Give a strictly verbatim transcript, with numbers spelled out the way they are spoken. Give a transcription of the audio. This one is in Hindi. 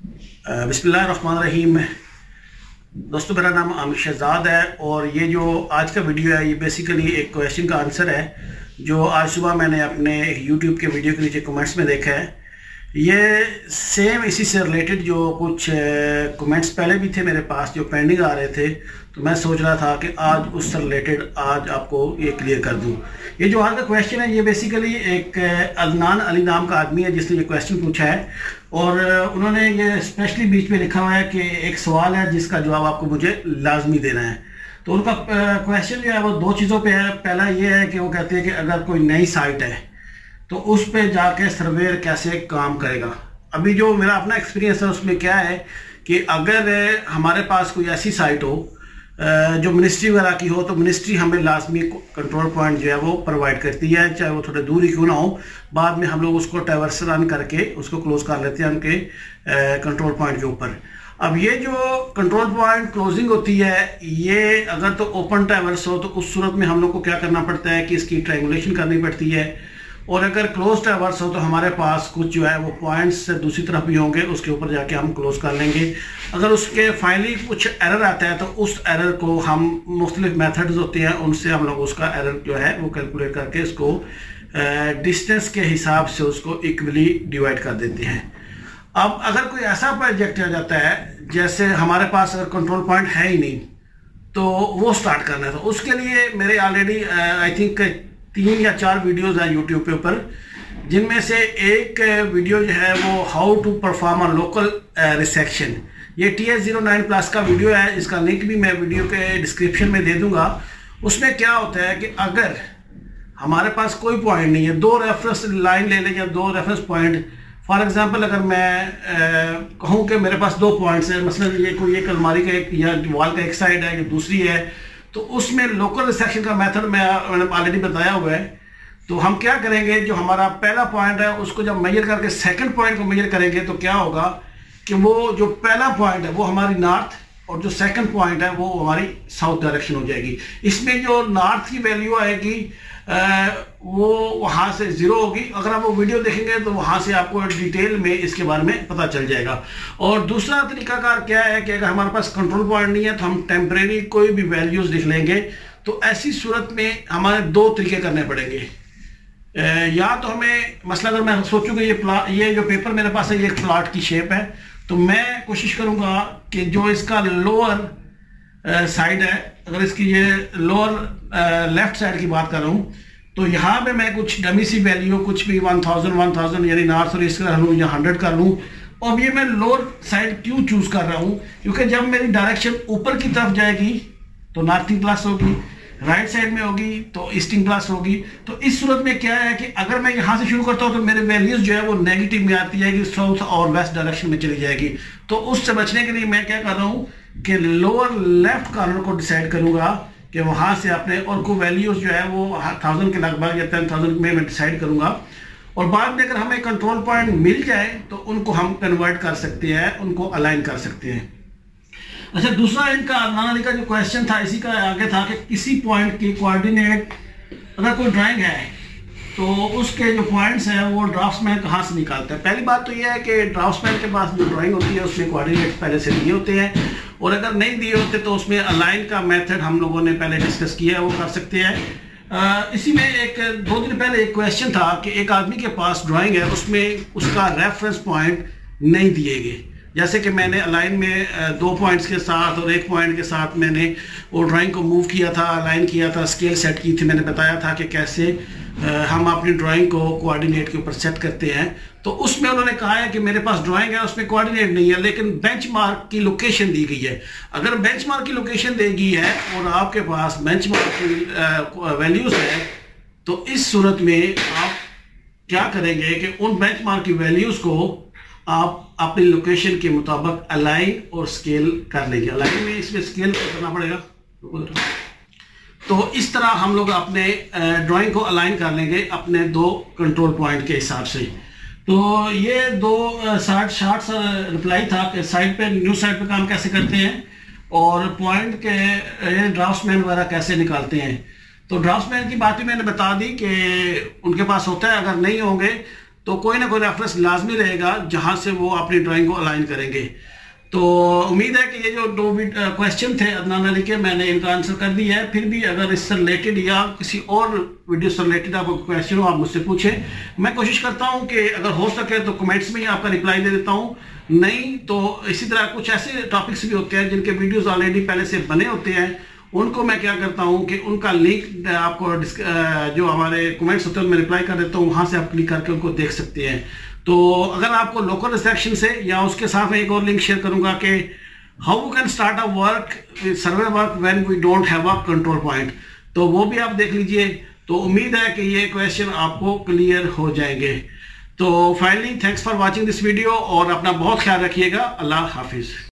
बिस्मिल्लाहिर्रहमानिर्रहीम। दोस्तों, मेरा नाम आमिर शहजाद है और ये जो आज का वीडियो है ये बेसिकली एक क्वेश्चन का आंसर है जो आज सुबह मैंने अपने यूट्यूब के वीडियो के नीचे कमेंट्स में देखा है। ये सेम इसी से रिलेटेड जो कुछ कमेंट्स पहले भी थे मेरे पास जो पेंडिंग आ रहे थे, तो मैं सोच रहा था कि आज उससे रिलेटेड आज आपको ये क्लियर कर दूं। ये जो आज का क्वेश्चन है ये बेसिकली एक अदनान अली नाम का आदमी है जिसने ये क्वेश्चन पूछा है और उन्होंने ये स्पेशली बीच में लिखा हुआ है कि एक सवाल है जिसका जवाब आपको मुझे लाजमी देना है। तो उनका क्वेश्चन जो है वो दो चीज़ों पे है। पहला ये है कि वो कहते हैं कि अगर कोई नई साइट है तो उस पे जाके सर्वेयर कैसे काम करेगा। अभी जो मेरा अपना एक्सपीरियंस है उसमें क्या है कि अगर हमारे पास कोई ऐसी साइट हो जो मिनिस्ट्री वगैरह की हो तो मिनिस्ट्री हमें लाजमी कंट्रोल पॉइंट जो है वो प्रोवाइड करती है, चाहे वो थोड़े दूर ही क्यों ना हो। बाद में हम लोग उसको टावर्स रन करके उसको क्लोज कर लेते हैं उनके कंट्रोल पॉइंट के ऊपर। अब ये जो कंट्रोल पॉइंट क्लोजिंग होती है ये अगर तो ओपन टावर्स हो तो उस सूरत में हम लोग को क्या करना पड़ता है कि इसकी ट्रायंगुलेशन करनी पड़ती है, और अगर क्लोज टावर्स हो तो हमारे पास कुछ जो है वो पॉइंट्स दूसरी तरफ भी होंगे, उसके ऊपर जाके हम क्लोज कर लेंगे। अगर उसके फाइनली कुछ एरर आता है तो उस एरर को हम मुख्तलिफ मेथड्स होते हैं उनसे हम लोग उसका एरर जो है वो कैलकुलेट करके इसको डिस्टेंस के हिसाब से उसको इक्वली डिवाइड कर देते हैं। अब अगर कोई ऐसा प्रोजेक्ट आ जाता है जैसे हमारे पास अगर कंट्रोल पॉइंट है ही नहीं तो वो स्टार्ट करना है, तो उसके लिए मेरे ऑलरेडी आई थिंक तीन या चार वीडियोस हैं यूट्यूब के ऊपर, जिनमें से एक वीडियो जो है वो how to perform a local resection, ये T S zero nine plus का वीडियो है। इसका लिंक भी मैं वीडियो के डिस्क्रिप्शन में दे दूंगा। उसमें क्या होता है कि अगर हमारे पास कोई पॉइंट नहीं है, दो रेफरेंस लाइन ले लें या दो रेफरेंस पॉइंट, फॉर एग्जांपल अगर मैं कहूँ कि मेरे पास दो पॉइंट्स हैं, मसलन ये कोई एक अलमारी का एक या वॉल का एक साइड है या दूसरी है, तो उसमें लोकल रिसेक्शन का मेथड मैं मैंने ऑलरेडी बताया हुआ है। तो हम क्या करेंगे, जो हमारा पहला पॉइंट है उसको जब मेजर करके सेकंड पॉइंट को मेजर करेंगे तो क्या होगा कि वो जो पहला पॉइंट है वो हमारी नॉर्थ और जो सेकंड पॉइंट है वो हमारी साउथ डायरेक्शन हो जाएगी। इसमें जो नॉर्थ की वैल्यू आएगी आ, वो वहाँ से ज़ीरो होगी। अगर आप वो वीडियो देखेंगे तो वहाँ से आपको डिटेल में इसके बारे में पता चल जाएगा। और दूसरा तरीकाकार क्या है कि अगर हमारे पास कंट्रोल पॉइंट नहीं है तो हम टेम्परेरी कोई भी वैल्यूज़ लिख लेंगे। तो ऐसी सूरत में हमारे दो तरीके करने पड़ेंगे। या तो हमें मसला अगर मैं सोचूँ कि ये प्लाट ये जो पेपर मेरे पास है ये एक प्लाट की शेप है, तो मैं कोशिश करूँगा कि जो इसका लोअर साइड है, अगर इसकी ये लोअर लेफ्ट साइड की बात कर रहा हूँ तो यहाँ पे मैं कुछ डमी सी वैल्यू कुछ भी वन थाउजेंड वन थाउजेंड यानी नॉर्थ और ईस्ट कर लूँ या हंड्रेड कर लूँ। और ये मैं लोअर साइड क्यों चूज कर रहा हूँ, क्योंकि जब मेरी डायरेक्शन ऊपर की तरफ जाएगी तो नॉर्थिंग प्लस होगी, राइट साइड में होगी तो ईस्टिंग प्लस होगी। तो इस सूरत में क्या है कि अगर मैं यहाँ से शुरू करता हूँ तो मेरे वैल्यूज जो है वो नेगेटिव में आती जाएगी, साउथ और वेस्ट डायरेक्शन में चली जाएगी। तो उससे बचने के लिए मैं क्या कर रहा हूँ कि लोअर लेफ्ट कॉर्नर को डिसाइड करूंगा कि वहां से अपने और को वैल्यूज जो है वो थाउजेंड के लगभग या टेन थाउजेंड में मैं डिसाइड करूंगा। और बाद में अगर हमें कंट्रोल पॉइंट मिल जाए तो उनको हम कन्वर्ट कर सकते हैं, उनको अलाइन कर सकते हैं। अच्छा, दूसरा इनका अदनान का जो क्वेश्चन था इसी का आगे था कि किसी पॉइंट की कोऑर्डिनेट अगर कोई ड्राइंग है तो उसके जो पॉइंट्स हैं वो ड्राफ्ट्समैन कहाँ से निकालता है। पहली बात तो यह है कि ड्राफ्ट्समैन के पास जो ड्राइंग होती है उसमें कोऑर्डिनेट्स पहले से दिए होते हैं, और अगर नहीं दिए होते तो उसमें अलाइन का मेथड हम लोगों ने पहले डिस्कस किया है, वो कर सकते हैं। आ, इसी में एक दो दिन पहले एक क्वेश्चन था कि एक आदमी के पास ड्राइंग है उसमें उसका रेफरेंस पॉइंट नहीं दिए गए। जैसे कि मैंने अलाइन में दो पॉइंट्स के साथ और एक पॉइंट के साथ मैंने वो ड्राइंग को मूव किया था, अलाइन किया था, स्केल सेट की थी, मैंने बताया था कि कैसे हम अपनी ड्राइंग को कोऑर्डिनेट के ऊपर सेट करते हैं। तो उसमें उन्होंने कहा है कि मेरे पास ड्राइंग है उसमें कोऑर्डिनेट नहीं है लेकिन बेंचमार्क की लोकेशन दी गई है। अगर बेंचमार्क की लोकेशन दी गई है और आपके पास बेंचमार्क की वैल्यूज है तो इस सूरत में आप क्या करेंगे कि उन बेंचमार्क की वैल्यूज को आप अपनी लोकेशन के मुताबिक अलाइन और स्केल कर लेंगे। अलाइन में इसमें स्केल करना पड़ेगा। तो इस तरह हम लोग अपने ड्राइंग को अलाइन कर लेंगे अपने दो कंट्रोल पॉइंट के हिसाब से। तो ये दो शार्ट शार्ट रिप्लाई था कि साइड पे न्यू साइड पे काम कैसे करते हैं और पॉइंट के ड्राफ्ट्समैन वगैरह कैसे निकालते हैं। तो ड्राफ्ट्समैन की बात भी मैंने बता दी कि उनके पास होता है, अगर नहीं होंगे तो कोई ना कोई रेफरेंस लाजमी रहेगा जहाँ से वो अपनी ड्राइंग को अलाइन करेंगे। तो उम्मीद है कि ये जो दो क्वेश्चन थे अदनान अली के, मैंने इनका आंसर कर दिया है। फिर भी अगर इससे रिलेटेड या किसी और वीडियो से रिलेटेड आपको क्वेश्चन हो, आप मुझसे पूछें। मैं कोशिश करता हूं कि अगर हो सके तो कमेंट्स में ही आपका रिप्लाई दे देता हूं, नहीं तो इसी तरह कुछ ऐसे टॉपिक्स भी होते हैं जिनके वीडियोस ऑलरेडी पहले से बने होते हैं, उनको मैं क्या करता हूं कि उनका लिंक आपको जो हमारे कमेंट्स होते हैं उनमें रिप्लाई कर देता हूं, वहां से आप क्लिक करके उनको देख सकते हैं। तो अगर आपको लोकल रिसेक्शन से, या उसके साथ में एक और लिंक शेयर करूंगा कि how we can start a work survey work when we don't have a control point, तो वो भी आप देख लीजिए। तो उम्मीद है कि ये क्वेश्चन आपको क्लियर हो जाएंगे। तो finally thanks for watching this video और अपना बहुत ख्याल रखिएगा। अल्लाह हाफिज।